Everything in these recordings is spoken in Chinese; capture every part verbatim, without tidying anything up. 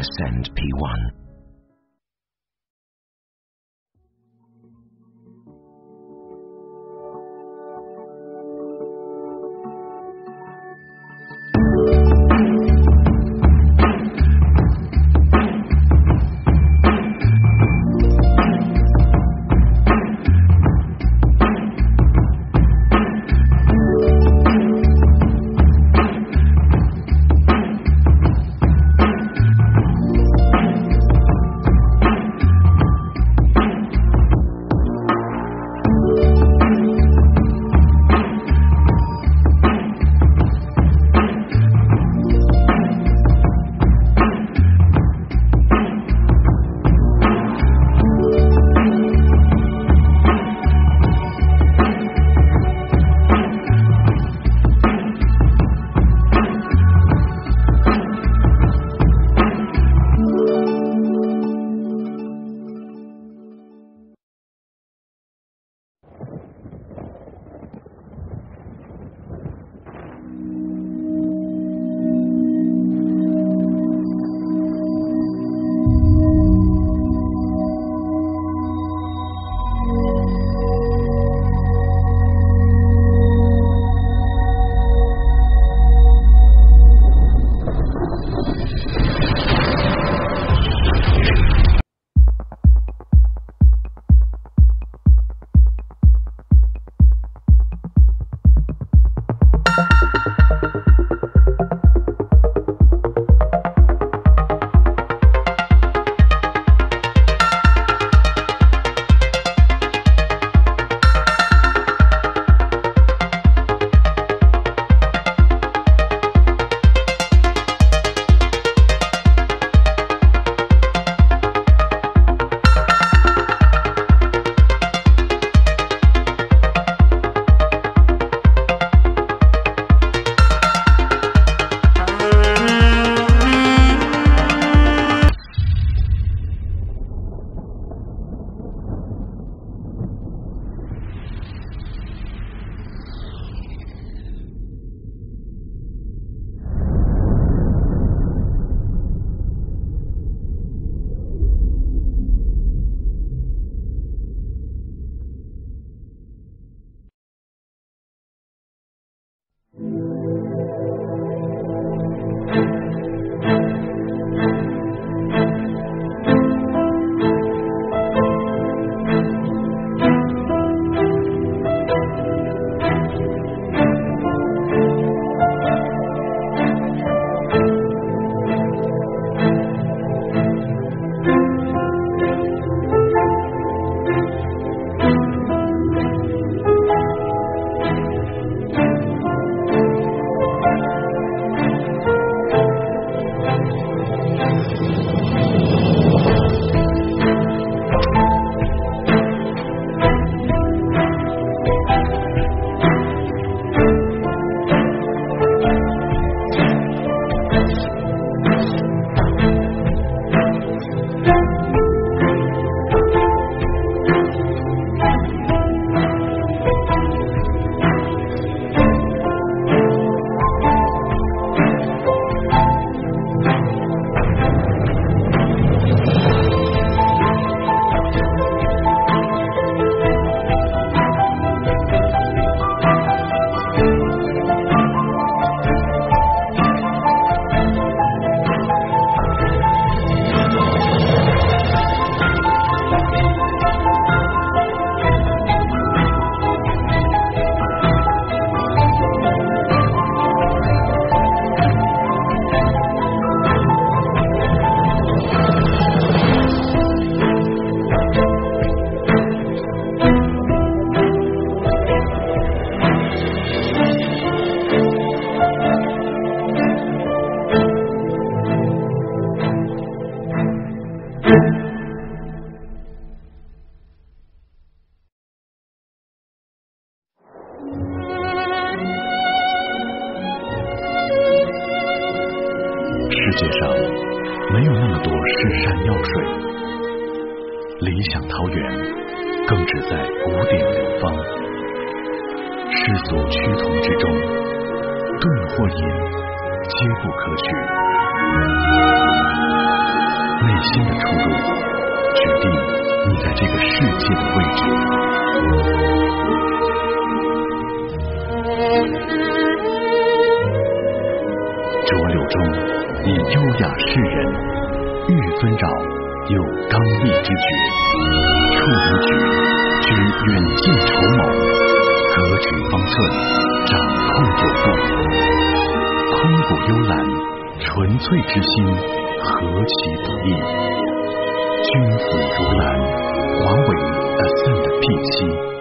Ascend P one. 世界上没有那么多尸山药水，理想桃源更只在古典流芳。世俗趋同之中，顿或饮，皆不可取。 内心的出入，决定你在这个世界的位置。浊流中以优雅示人，愈纷扰有刚毅之决，处于局知远近筹谋，格局方寸，掌控有度，空谷幽兰，纯粹之心，何其不易！君子如兰，华为 Ascend P 七。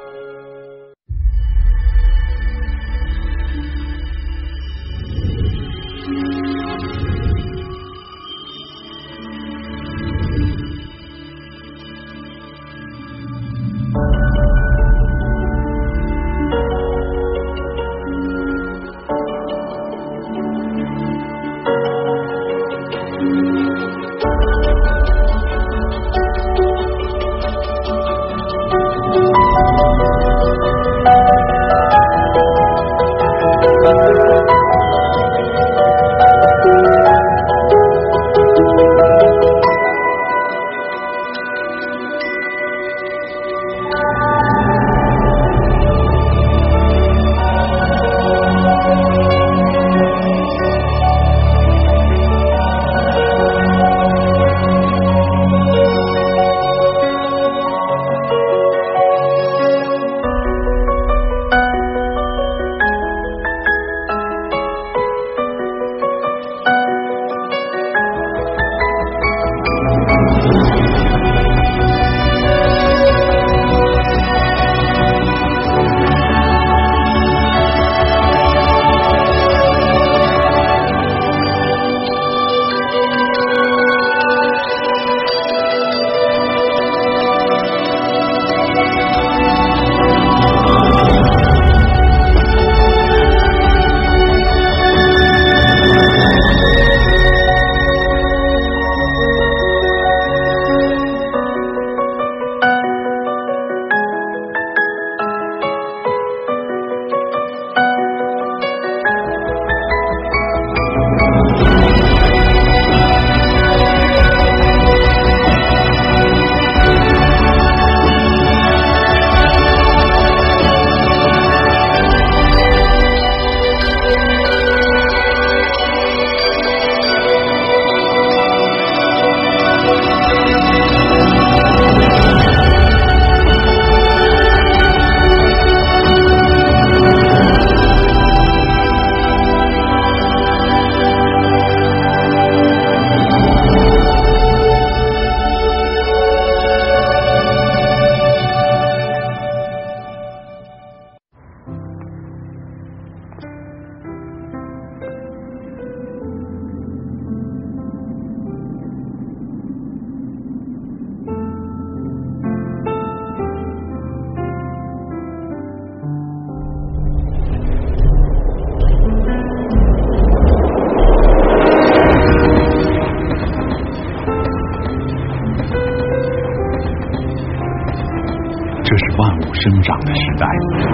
这是万物生长的时代，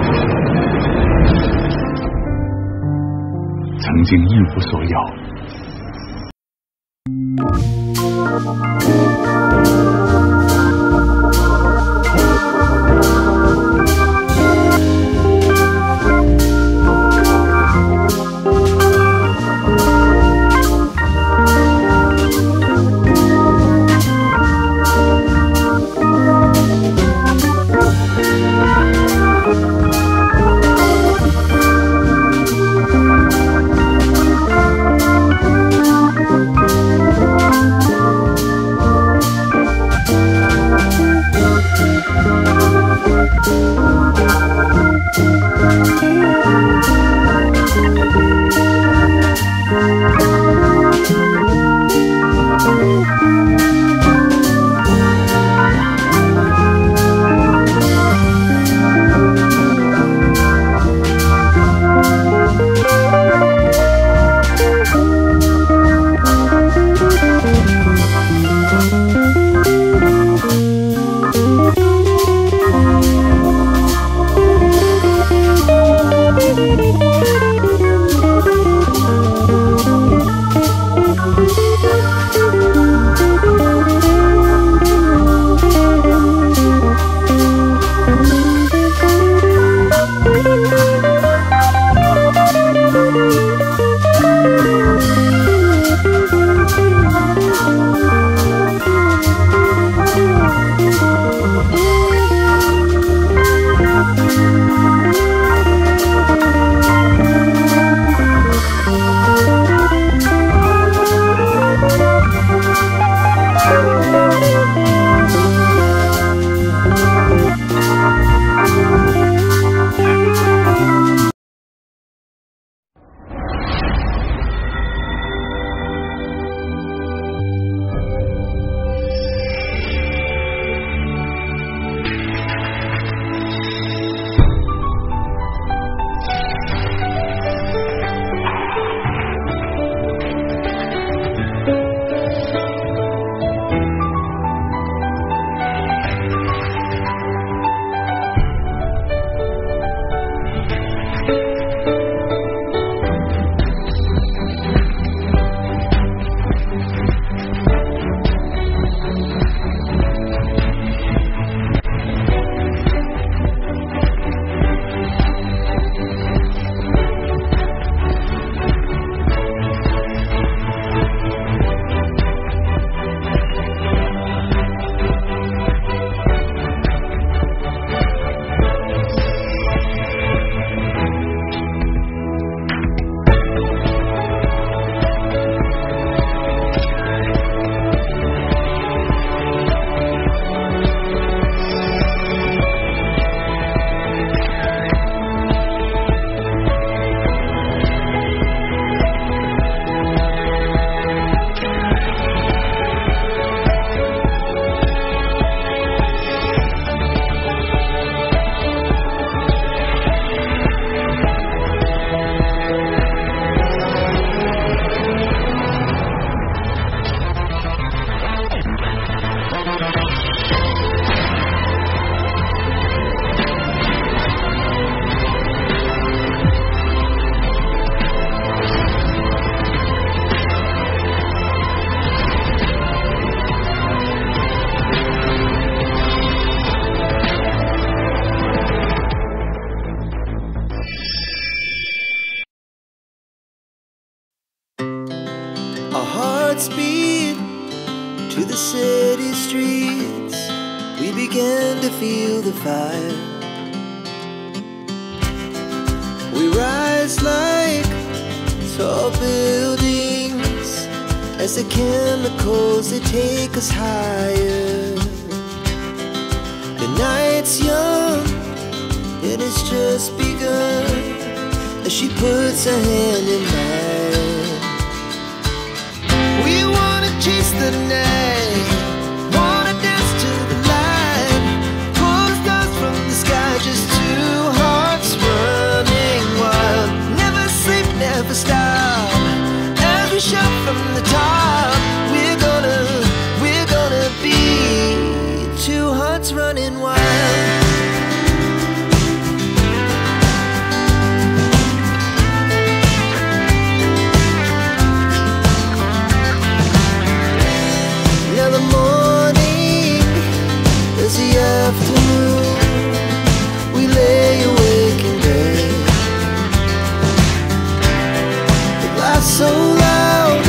曾经一无所有。 city streets, we began to feel the fire. We rise like tall buildings as the chemicals, they take us higher. The night's young, and it's just begun, as she puts her hand in mine. We wanna chase the night, wanna dance to the light, pull the stars from the sky, just two hearts running wild. Never sleep, never stop, as we shout from the top. We're gonna, we're gonna be two hearts running wild. Afternoon, we lay awake in bed. The laughs so loud.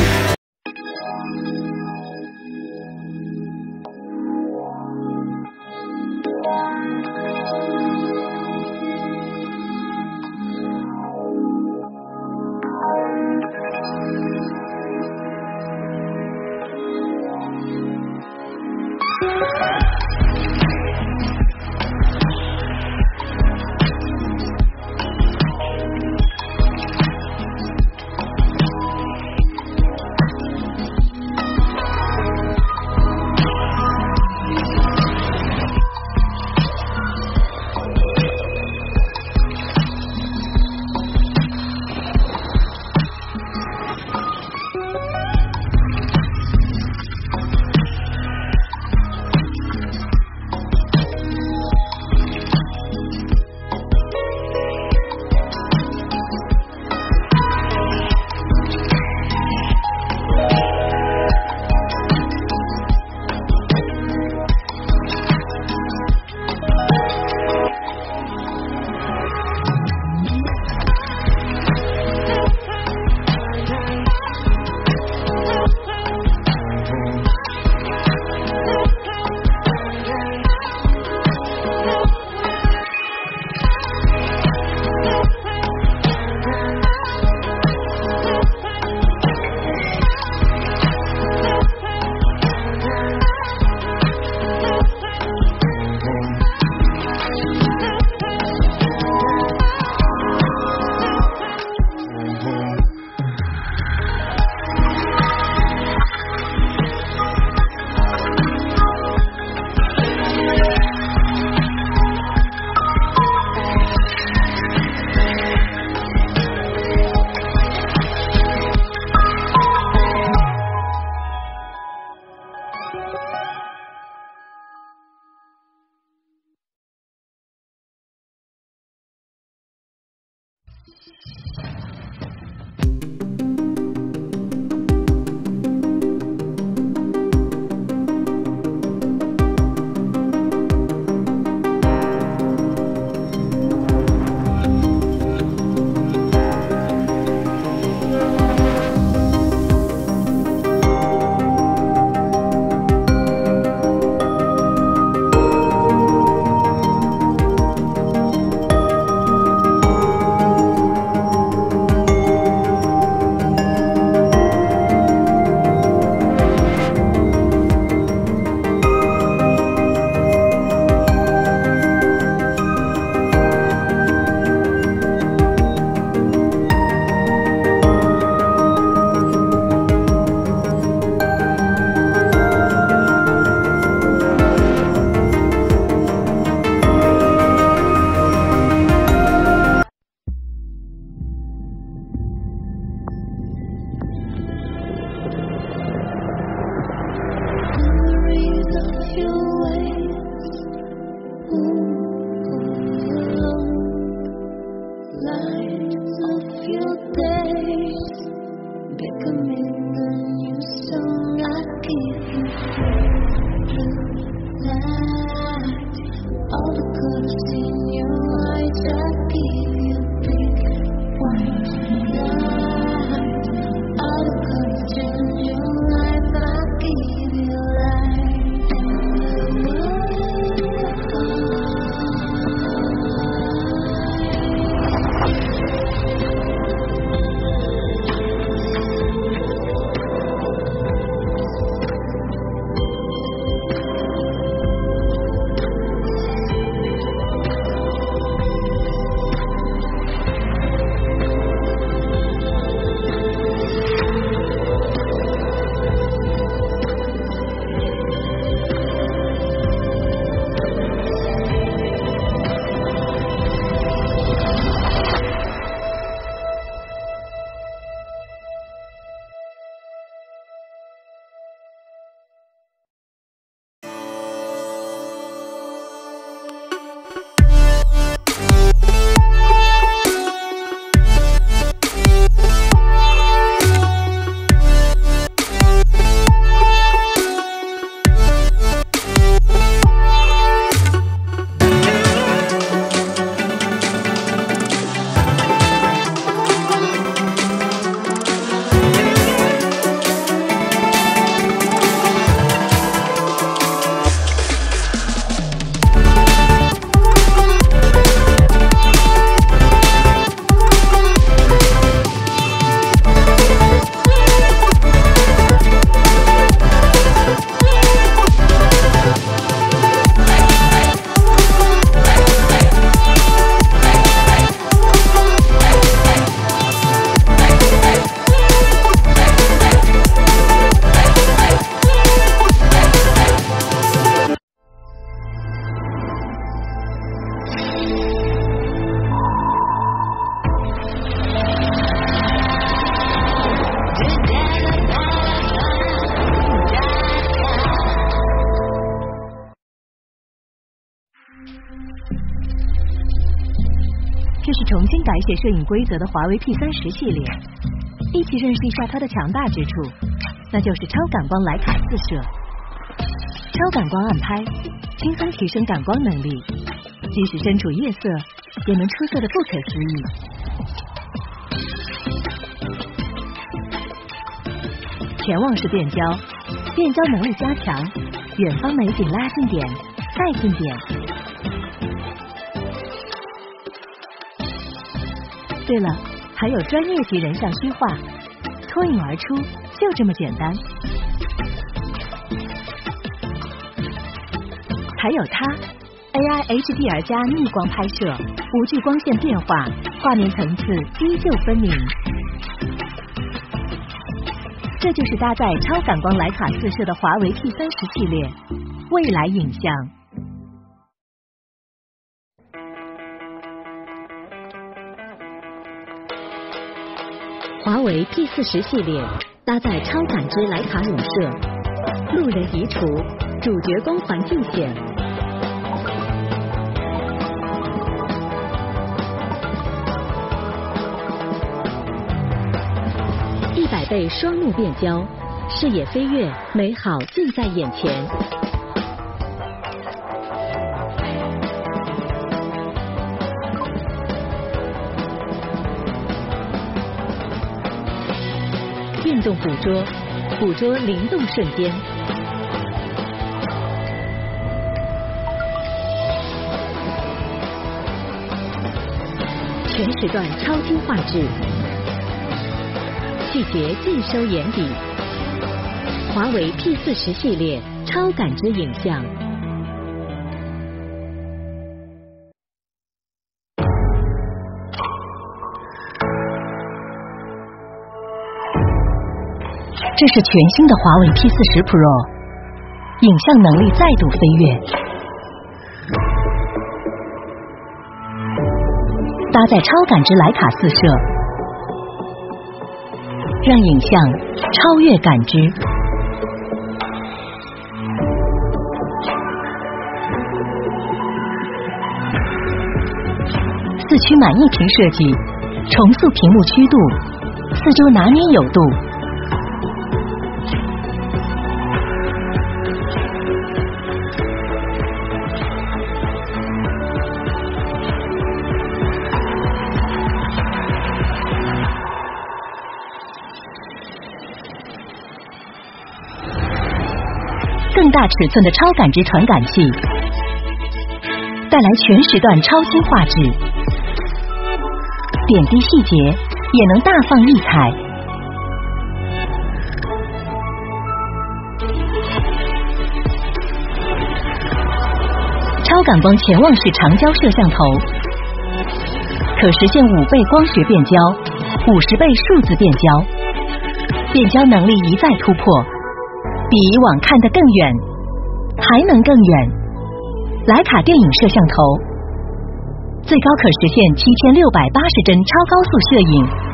这是重新改写摄影规则的华为 P 三十 系列，一起认识一下它的强大之处，那就是超感光徕卡四摄。超感光暗拍，轻松提升感光能力，即使身处夜色，也能出色的不可思议。潜望式变焦，变焦能力加强，远方美景拉近点，再近点。对了，还有专业级人像虚化，脱颖而出，就这么简单。还有它 A I H D R 加逆光拍摄，无惧光线变化，画面层次依旧分明。这就是搭载超感光徕卡四摄的华为 P 三十 系列未来影像。华为 P 四十 系列搭载超感知徕卡影摄，路人移除，主角光环尽显。一百倍双目变焦，视野飞跃，美好近在眼前。运动捕捉，捕捉灵动瞬间。全时段超清画质，细节尽收眼底。华为 P 四十 系列超感知影像。这是全新的华为 P 四十 Pro， 影像能力再度飞跃，搭载超感知徕卡四摄，让影像超越感知。四驱满意屏设计，重塑屏幕曲度，四周拿捏有度。更大尺寸的超感知传感器，带来全时段超清画质，点滴细节也能大放异彩。超感光潜望式长焦摄像头，可实现五倍光学变焦，五十倍数字变焦，变焦能力一再突破。比以往看得更远，还能更远。徕卡电影摄像头，最高可实现七千六百八十帧超高速摄影。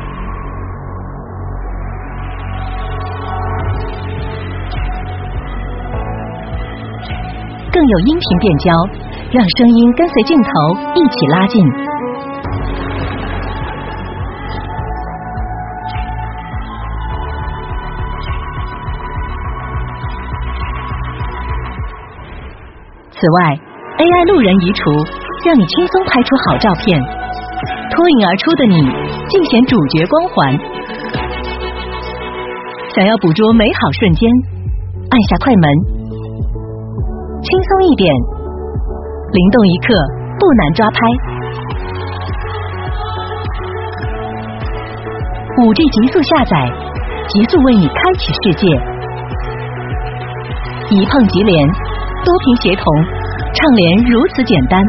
更有音频变焦，让声音跟随镜头一起拉近。此外 ，A I 路人移除，让你轻松拍出好照片。脱颖而出的你，尽显主角光环。想要捕捉美好瞬间，按下快门，轻松一点，灵动一刻，不难抓拍。五 G 极速下载，极速为你开启世界。一碰即联。多屏协同，畅联如此简单。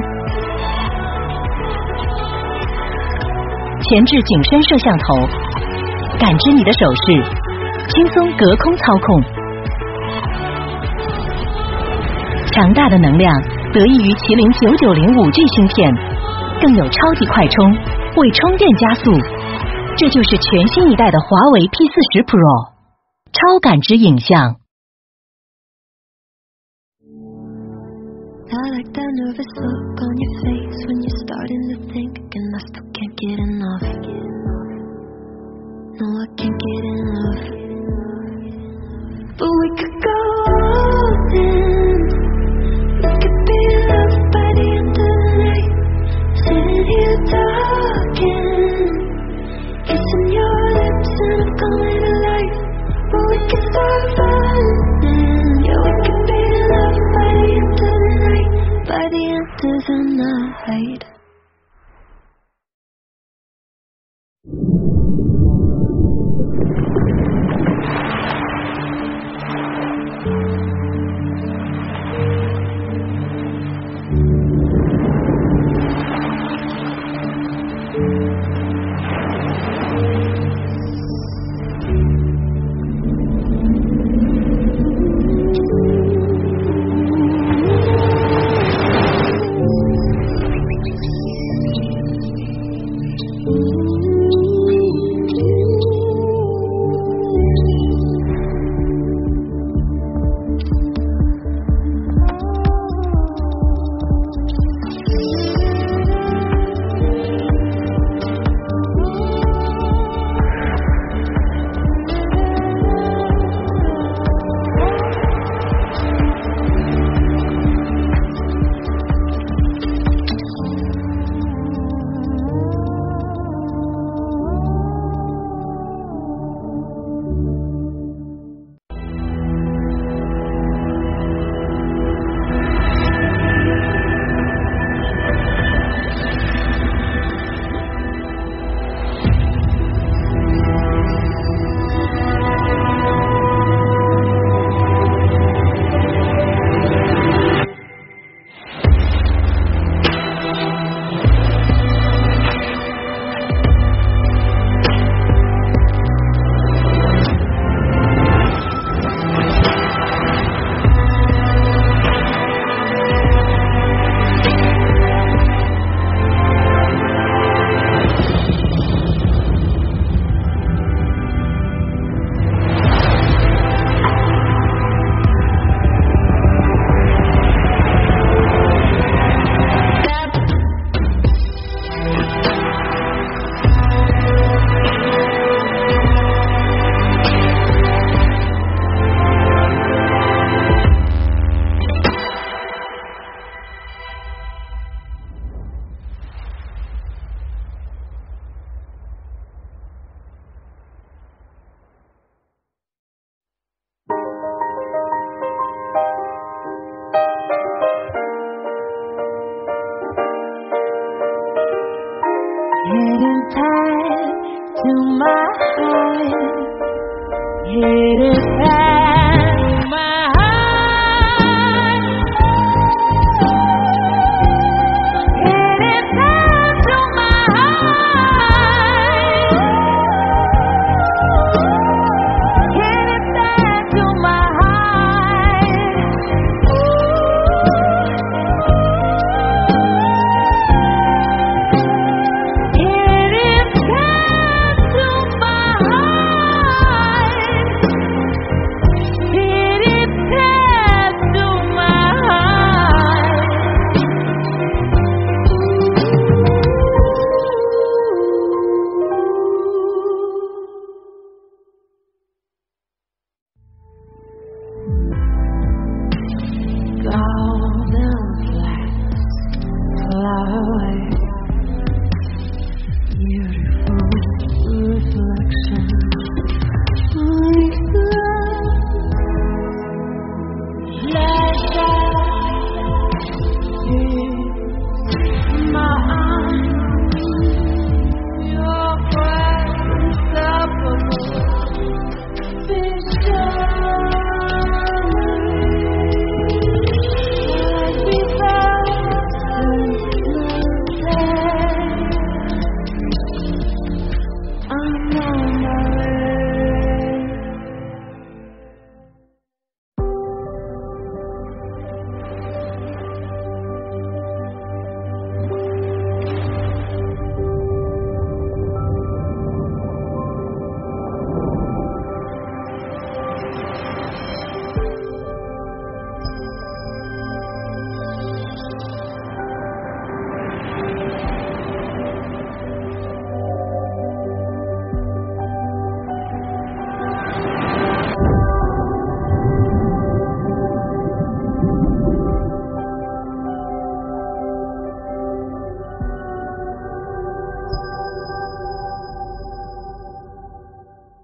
前置景深摄像头，感知你的手势，轻松隔空操控。强大的能量得益于麒麟九九零五 G 芯片，更有超级快充，为充电加速。这就是全新一代的华为 P 四十 Pro 超感知影像。 I like that nervous look on your face when you're starting to think, and I still can't we're talking, kissing your lips and I'm coming to life. But we can start falling, yeah, we can be in love by the end of the night, by the end of the night. Getting tied to my heart, getting tied.